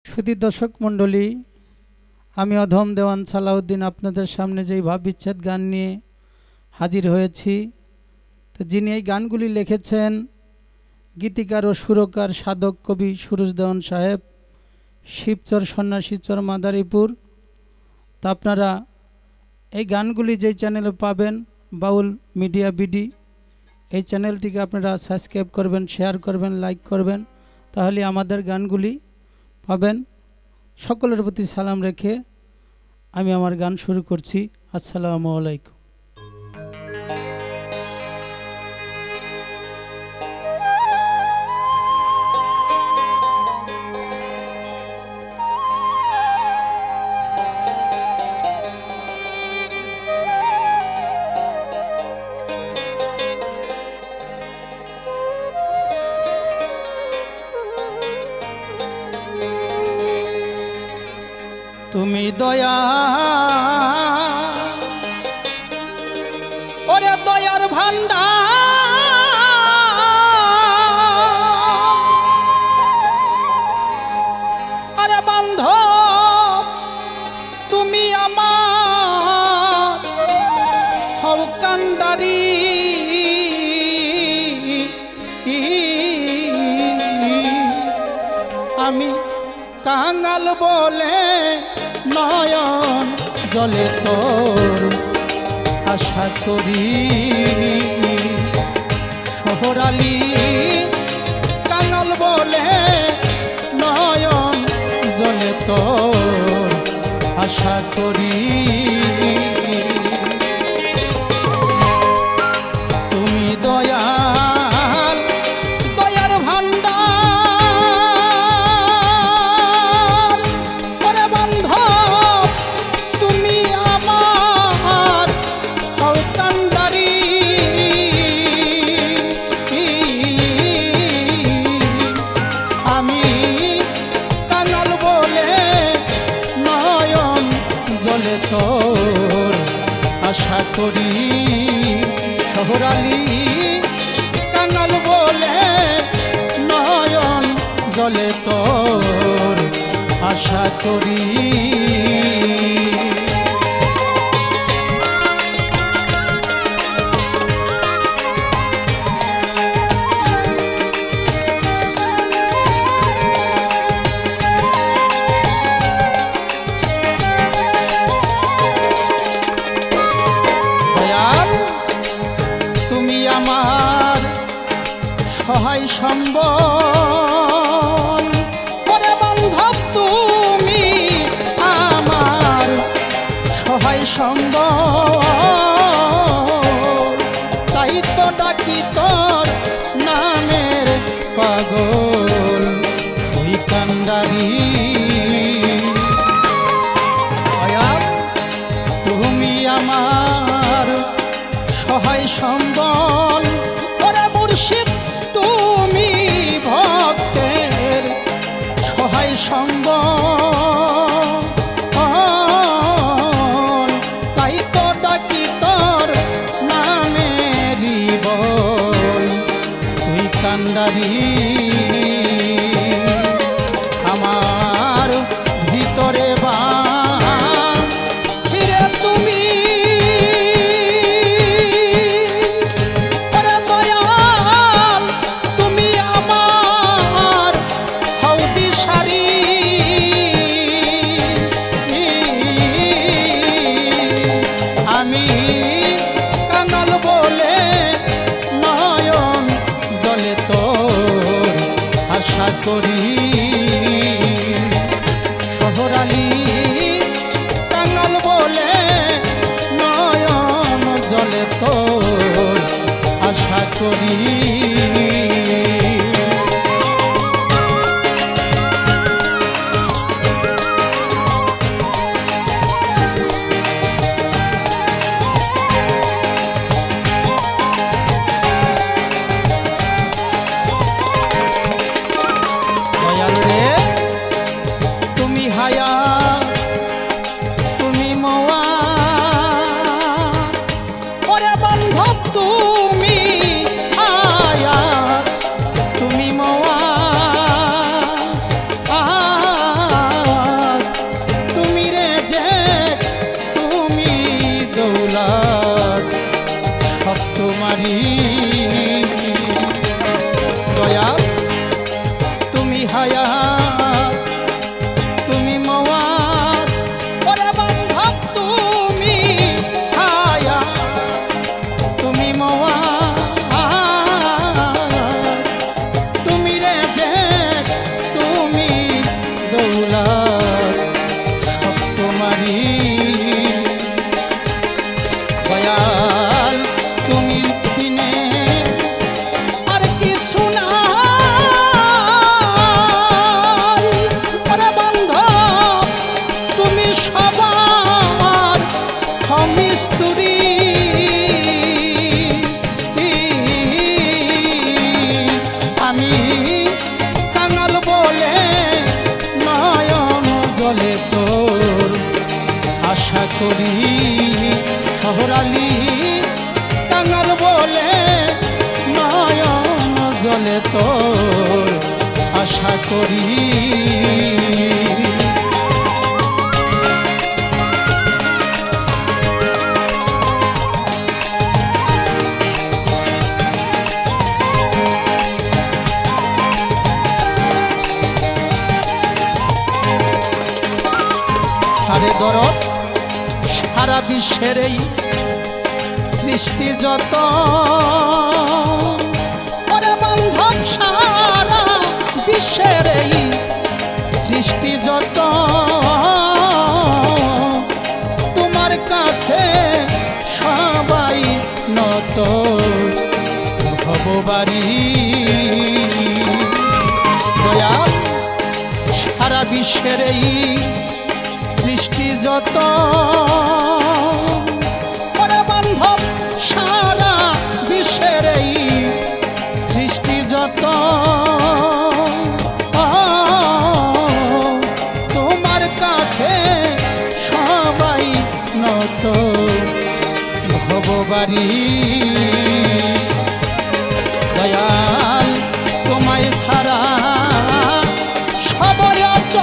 সুধী দর্শক মণ্ডলী, আমি অধম দেওয়ান সালাউদ্দিন আপনাদের সামনে যেই ভাববিচ্ছেদ গান নিয়ে হাজির হয়েছি। তো যিনি এই গানগুলি লিখেছেন গীতিকার ও সুরকার সাধক কবি সুরজ দেওয়ান সাহেব, শিবচর সন্ন্যাসীচর মাদারীপুর। তা আপনারা এই গানগুলি যেই চ্যানেলে পাবেন বাউল মিডিয়া বিডি, এই চ্যানেলটিকে আপনারা সাবস্ক্রাইব করবেন, শেয়ার করবেন, লাইক করবেন, তাহলে আমাদের গানগুলি পাবেন। সকলের প্রতি সালাম রেখে আমি আমার গান শুরু করছি। আসসালামু আলাইকুম। তুমি দয়া ওরে দয়ার ভান্ডার, আরে বান্ধব তুমি আমার হও কান্ডারি। আমি কাঙাল বলে নয়ন জলে তোর আশা করি, শহরালি কাঙাল বলে নয়ন জলে তোর আশা করি। তুমি দয়াল দয়ার ভান্ডার, ওরে বান্ধব তুমি আমার হও কান্ডারি। আমি কাঙাল বলে নয়ন জলে তোর আশা করি, শহরালি কাঙাল বলে নয়ন জলে তোর আশা করি। তুমি আমার সহায় সম্বল, ওরে বান্ধব তুমি আমার সহায় সম্বল, তাই তো ডাকি তোর নামের পাগল তুই কান্ডারি। তুমি আমার সহায় সম্বল, ওরে মুর্শিদ তুমি ভক্তের সহায় সম্বল, তাই তো ডাকি তোর নামেরই বল তুই কান্ডারি। আমার ভিতরে বা করি শহরালি কাঙাল বলে নয়ন জলে তোর আশা করি। আরে দরদ সারা বিশ্বের এই সৃষ্টি যত, ওরে বান্ধব সারা বিশ্বের এই সৃষ্টি যত, তোমার কাছে সবাই নত ভববাড়ি। দয়াল সারা বিশ্বের এই সৃষ্টি যত, ওরে বান্ধব সারা বিশ্বের এই সৃষ্টি যত, তোমার কাছে সবাই নত ভববাড়ি। দয়াল তোমায় ছাড়া সবাই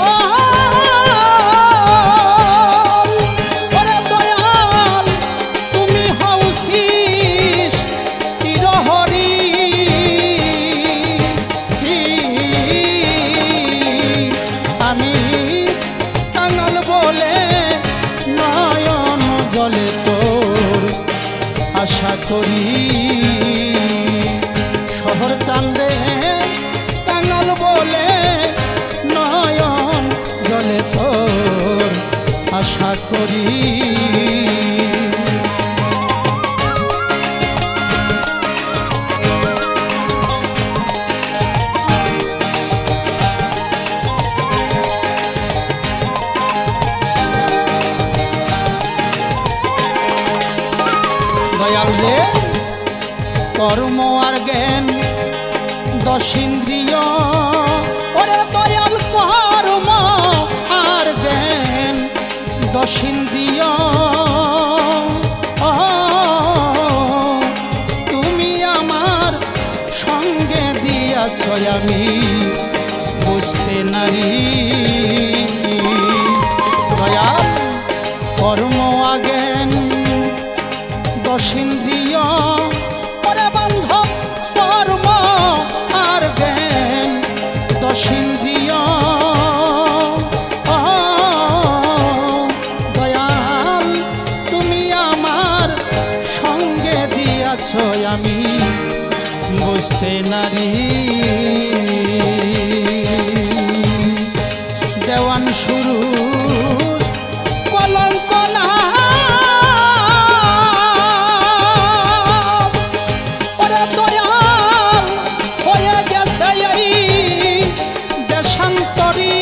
আশা করি। শহর চাঁদে কাঙাল বলে নয়ন জলে তোর আশা করি। দয়াল রে কর্ম আর জ্ঞান দশ ইন্দ্রিয়, ওরে দয়াল কর্ম আর জ্ঞান দশ ইন্দ্রিয়, তুমি আমার সঙ্গে দিয়াছ আমি বুঝতে নারি। দয়াল কর্ম আজ্ঞান দশ ইন্দ্রিয়, ওরে বান্ধব কর্ম আর জ্ঞান দশ ইন্দ্রিয়, দয়াল তুমি আমার সঙ্গে দিয়াছ আমি বুঝতে নারি। দেওয়ান শুরু কলঙ্ক না, ওরে দয়াল হয়ে গেছে এই দেশান্তরী।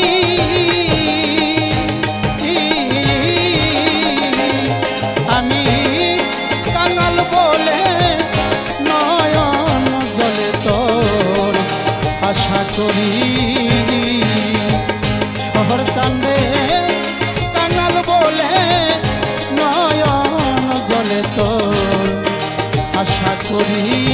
আমি কাঙাল বলে নয়ন জলে তোর আশা করি। শহর চাঁদে কাঙাল বলে নয়ন জলে তোর আশা করি।